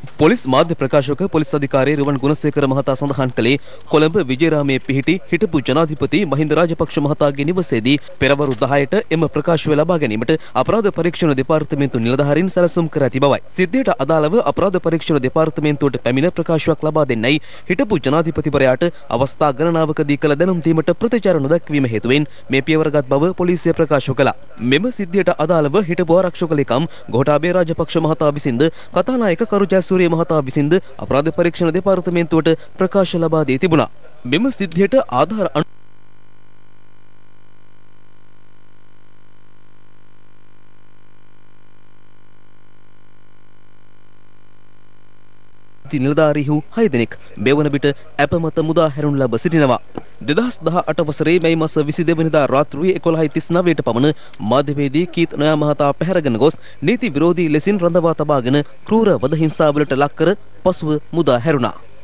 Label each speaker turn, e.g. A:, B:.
A: Police මාධ්‍ය ප්‍රකාශක police අධිකාරී රුවන් ගුණසේකර මහතා සඳහන් කළේ කොළඹ විජේරාමයේ පිහිටි හිටපු ජනාධිපති මහින්ද රාජපක්ෂ මහතාගේ නිවසේදී පෙරවරු 10ට එම ප්‍රකාශය ලබා ගැනීමට අපරාධ පරීක්ෂණ දෙපාර්තමේන්තු නිලධාරීන් සැලසුම් කර ඇති බවයි. සිද්ධියට අදාළව අපරාධ පරීක්ෂණ දෙපාර්තමේන්තුවට පැමිණ ප්‍රකාශයක් ලබා දෙන්නයි හිටපු ජනාධිපතිවරයාට අවස්ථා ගණනාවකදී කළ දැනුම් දීමට ප්‍රතිචාර නොදැක්වීම හේතුවෙන් මේ පියවරගත් බව පොලිසිය ප්‍රකාශ කළා. මෙම සිද්ධියට අදාළව හිටපු ආරක්ෂක ලේකම් ගෝඨාභය රාජපක්ෂ මහතා විසින්ද කතානායක කරු ජයසූරිය මහතා විසින්ද අපරාධ පරීක්ෂණ දෙපාර්තමේන්තුවට ප්‍රකාශ ලබා දී තිබුණා. මෙම සිද්ධියට ආධාර නිලධාරීහු 6 දෙනෙක් මෙවන විට අපමත මුදා හැරුණු ලබ සිටිනවා. 2018 වසරේ මැයි මාස 22 වෙනිදා රාත්‍රියේ 11:39ට පමණ මාධ්‍යවේදී කීත් නොයා මහතා පැහැරගෙන ගොස් නීති විරෝධී ලෙසින් රඳවා තබාගෙන ක්‍රූර වද හිංසාවලට ලක් කර පසුව මුදා හැරුණා.